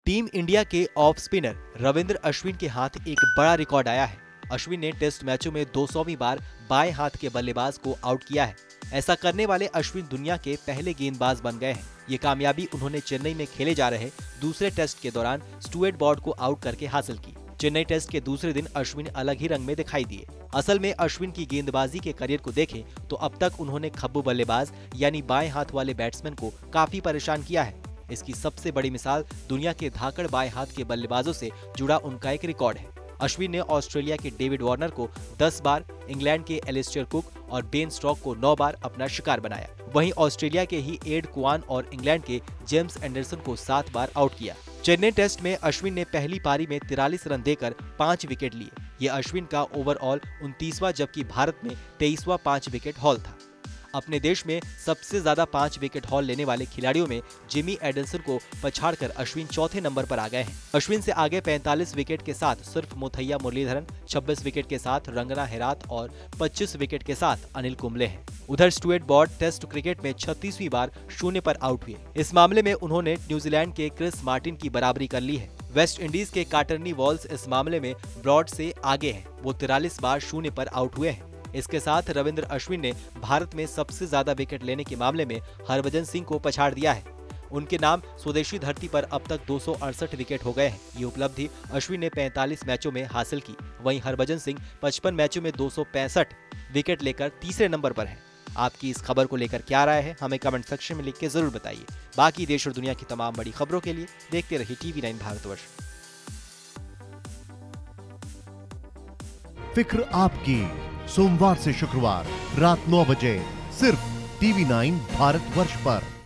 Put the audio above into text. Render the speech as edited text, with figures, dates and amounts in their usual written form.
Team India के off spinner Ravindra Ashwin के हाथ एक बड़ा रिकॉर्ड आया है। अश्विन ने टेस्ट मैचों में 200वीं बार बाएं हाथ के बल्लेबाज को आउट किया है। ऐसा करने वाले अश्विन दुनिया के पहले गेंदबाज बन गए हैं। ये कामयाबी उन्होंने चेन्नई में खेले जा रहे दूसरे टेस्ट के दौरान स्टुअर्ट ब्रॉड को आउट करके हासिल की। चेन्नई टेस्ट के दूसरे दिन अश्विन अलग ही रंग में दिखाई दिए। असल में अश्विन की गेंदबाजी के करियर को देखें तो अब तक उन्होंने खब्बू बल्लेबाज यानी बाएं हाथ वाले बैट्समैन को काफी परेशान किया है। इसकी सबसे बड़ी मिसाल दुनिया के धाकड़ बाएं हाथ के बल्लेबाजों से जुड़ा उनका एक रिकॉर्ड है। अश्विन ने ऑस्ट्रेलिया के डेविड वार्नर को 10 बार, इंग्लैंड के एलिस्टर कुक और बेन स्टोक्स को 9 बार अपना शिकार बनाया। वहीं ऑस्ट्रेलिया के ही एड कुआन और इंग्लैंड के जेम्स एंडरसन को 7 बार आउट किया। चेन्नई टेस्ट में अश्विन ने पहली पारी में 43 रन देकर 5 विकेट लिए। ये अश्विन का ओवरऑल 29वां जबकि भारत में 23वां 5 विकेट हॉल था। अपने देश में सबसे ज्यादा 5 विकेट हॉल लेने वाले खिलाड़ियों में जिमी एडल्सन को पछाड़कर अश्विन चौथे नंबर पर आ गए हैं। अश्विन से आगे 45 विकेट के साथ सिर्फ मुथैया मुरलीधरन, 26 विकेट के साथ रंगना हेरात और 25 विकेट के साथ अनिल कुंबले हैं। उधर स्टुअर्ट ब्रॉड टेस्ट क्रिकेट में 36वीं बार शून्य पर आउट हुए। इस मामले में उन्होंने न्यूजीलैंड के क्रिस मार्टिन की बराबरी कर ली है। वेस्ट इंडीज के कार्टरनी वॉल्स इस मामले में ब्रॉड से आगे हैं। वो 43 बार शून्य पर आउट हुए हैं। इसके साथ रविंद्र अश्विन ने भारत में सबसे ज्यादा विकेट लेने के मामले में हरभजन सिंह को पछाड़ दिया है। उनके नाम स्वदेशी धरती पर अब तक 268 विकेट हो गए हैं। ये उपलब्धि अश्विन ने 45 मैचों में हासिल की। वहीं हरभजन सिंह 55 मैचों में 265 विकेट लेकर तीसरे नंबर पर हैं। आपकी इस खबर को लेकर क्या राय है, हमें कमेंट सेक्शन में लिख के जरूर बताइए। बाकी देश और दुनिया की तमाम बड़ी खबरों के लिए देखते रहिए TV9 भारतवर्ष। फिक्र आपकी, सोमवार से शुक्रवार रात 9 बजे सिर्फ TV9 भारतवर्ष पर।